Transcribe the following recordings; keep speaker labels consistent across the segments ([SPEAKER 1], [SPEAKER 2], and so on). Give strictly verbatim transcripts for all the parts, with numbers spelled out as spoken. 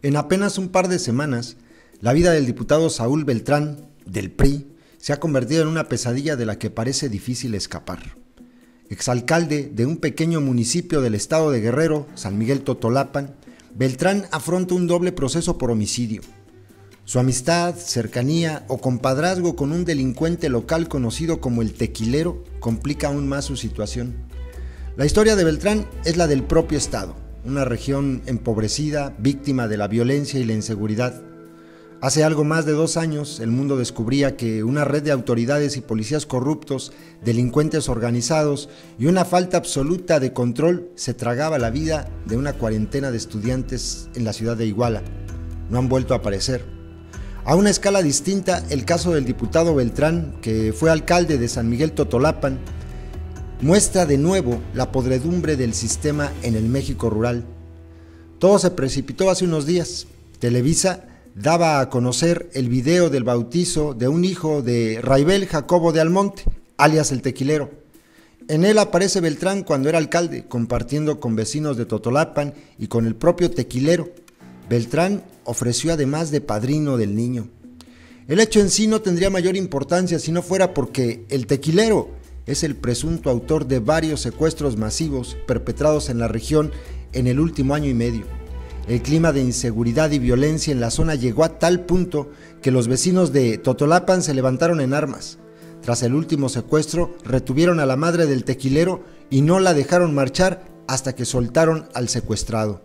[SPEAKER 1] En apenas un par de semanas, la vida del diputado Saúl Beltrán, del P R I, se ha convertido en una pesadilla de la que parece difícil escapar. Exalcalde de un pequeño municipio del estado de Guerrero, San Miguel Totolapan, Beltrán afronta un doble proceso por homicidio. Su amistad, cercanía o compadrazgo con un delincuente local conocido como el Tequilero complica aún más su situación. La historia de Beltrán es la del propio estado, una región empobrecida, víctima de la violencia y la inseguridad. Hace algo más de dos años, el mundo descubría que una red de autoridades y policías corruptos, delincuentes organizados y una falta absoluta de control se tragaba la vida de una cuarentena de estudiantes en la ciudad de Iguala. No han vuelto a aparecer. A una escala distinta, el caso del diputado Beltrán, que fue alcalde de San Miguel Totolapan, muestra de nuevo la podredumbre del sistema en el México rural. Todo se precipitó hace unos días. Televisa daba a conocer el video del bautizo de un hijo de Raibel Jacobo de Almonte, alias el Tequilero. En él aparece Beltrán cuando era alcalde, compartiendo con vecinos de Totolapan y con el propio Tequilero. Beltrán ofreció además de padrino del niño. El hecho en sí no tendría mayor importancia si no fuera porque el Tequilero es el presunto autor de varios secuestros masivos perpetrados en la región en el último año y medio. El clima de inseguridad y violencia en la zona llegó a tal punto que los vecinos de Totolapan se levantaron en armas. Tras el último secuestro, retuvieron a la madre del Tequilero y no la dejaron marchar hasta que soltaron al secuestrado.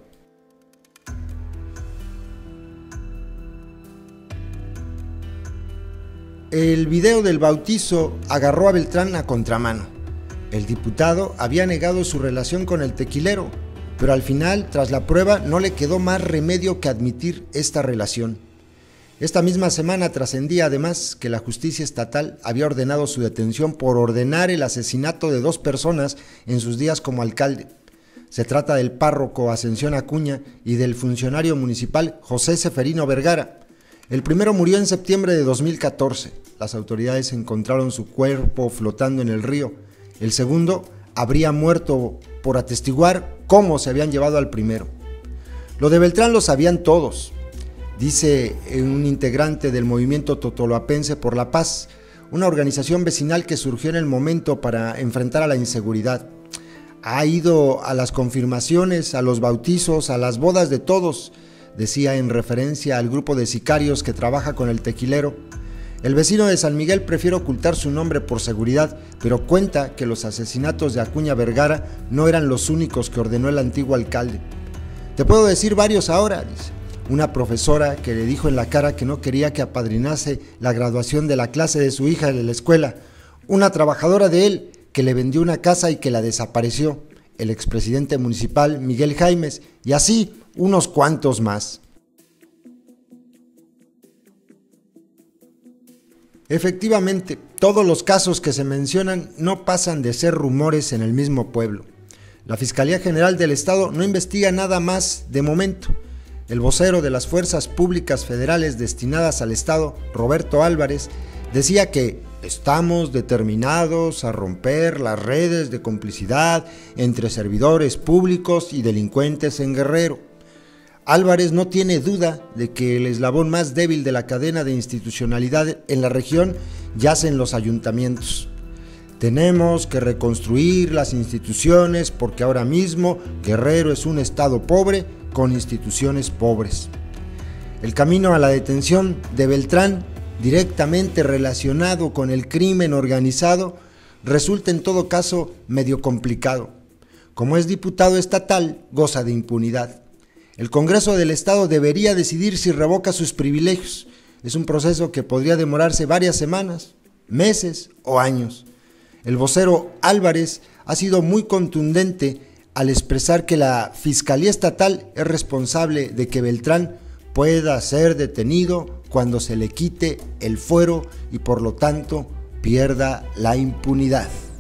[SPEAKER 1] El video del bautizo agarró a Beltrán a contramano. El diputado había negado su relación con el Tequilero, pero al final, tras la prueba, no le quedó más remedio que admitir esta relación. Esta misma semana trascendía además que la justicia estatal había ordenado su detención por ordenar el asesinato de dos personas en sus días como alcalde. Se trata del párroco Ascensión Acuña y del funcionario municipal José Seferino Vergara. El primero murió en septiembre de dos mil catorce. Las autoridades encontraron su cuerpo flotando en el río. El segundo habría muerto por atestiguar cómo se habían llevado al primero. Lo de Beltrán lo sabían todos, dice un integrante del movimiento totolapense por la paz, una organización vecinal que surgió en el momento para enfrentar a la inseguridad. Ha ido a las confirmaciones, a los bautizos, a las bodas de todos, decía en referencia al grupo de sicarios que trabaja con el Tequilero. El vecino de San Miguel prefiere ocultar su nombre por seguridad, pero cuenta que los asesinatos de Acuña Vergara no eran los únicos que ordenó el antiguo alcalde. Te puedo decir varios ahora, dice. Una profesora que le dijo en la cara que no quería que apadrinase la graduación de la clase de su hija de la escuela. Una trabajadora de él que le vendió una casa y que la desapareció. El expresidente municipal Miguel Jaimes, y así unos cuantos más. Efectivamente, todos los casos que se mencionan no pasan de ser rumores en el mismo pueblo. La Fiscalía General del Estado no investiga nada más de momento. El vocero de las Fuerzas Públicas Federales destinadas al Estado, Roberto Álvarez, decía que estamos determinados a romper las redes de complicidad entre servidores públicos y delincuentes en Guerrero. Álvarez no tiene duda de que el eslabón más débil de la cadena de institucionalidad en la región yace en los ayuntamientos. Tenemos que reconstruir las instituciones porque ahora mismo Guerrero es un estado pobre con instituciones pobres. El camino a la detención de Beltrán, directamente relacionado con el crimen organizado, resulta en todo caso medio complicado. Como es diputado estatal, goza de impunidad. El Congreso del Estado debería decidir si revoca sus privilegios. Es un proceso que podría demorarse varias semanas, meses o años. El vocero Álvarez ha sido muy contundente al expresar que la Fiscalía Estatal es responsable de que Beltrán pueda ser detenido cuando se le quite el fuero y por lo tanto pierda la impunidad.